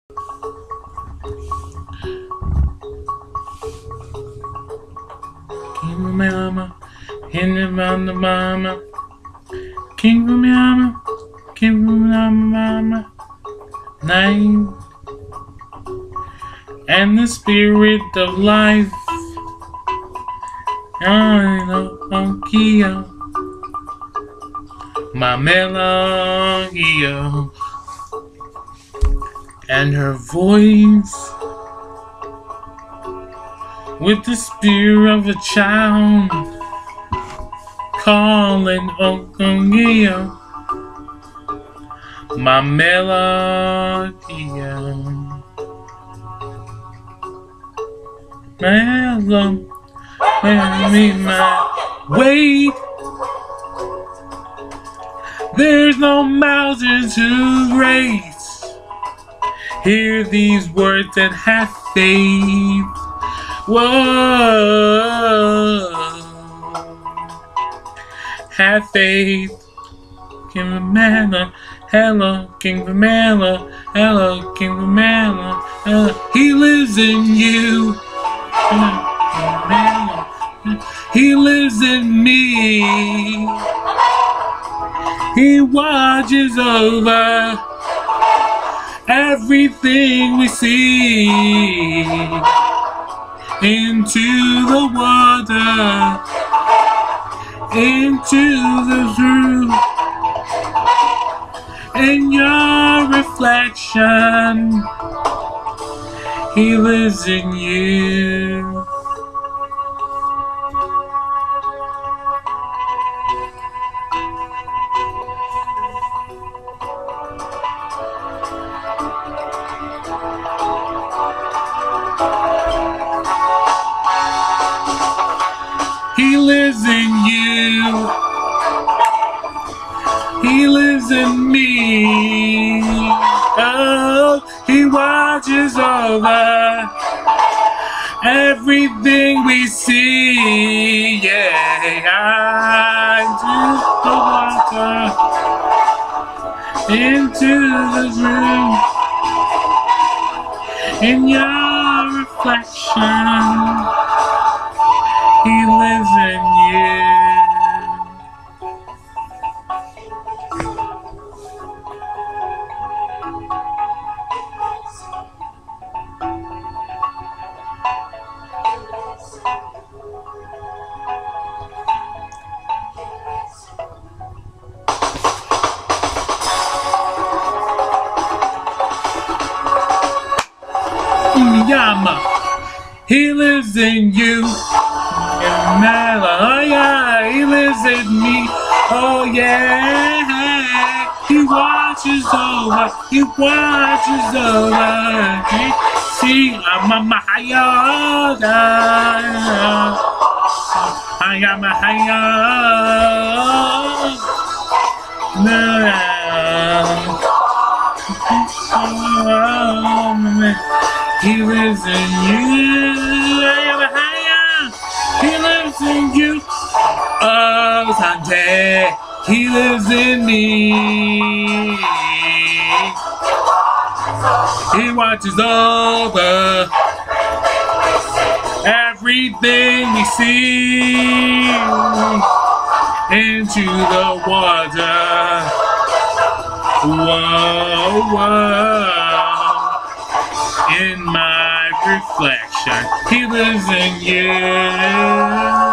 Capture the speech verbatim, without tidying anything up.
King of Mama, King of Mama, Mama, King of Mama, King of Mama, Mama, Nine, and the spirit of life. I know, Kia, my Melania, and her voice with the spirit of a child calling Okonia, my Melodia, Melo, me my wait. There's no mountain to race. Hear these words and have faith. Whoa, have faith. King of Mana, hello, King of Mana, hello, King of Mana, hello. He lives in you. He lives in me. He watches over everything we see. Into the water, into the truth, in your reflection, he lives in you. He lives in you. He lives in me. Oh, he watches over everything we see. Yeah, into the water, into the room, in your reflection. He lives in you. Yama, he lives in you. Oh yeah, he lives in me. Oh yeah, he watches over, he watches over. See, I'm a Mahayada. I am a Mahayada. He lives in you. I am a He lives in you. Oh, Sante, he lives in me. He watches over everything we see. Into the water. Whoa, whoa. In my reflection, he lives in you.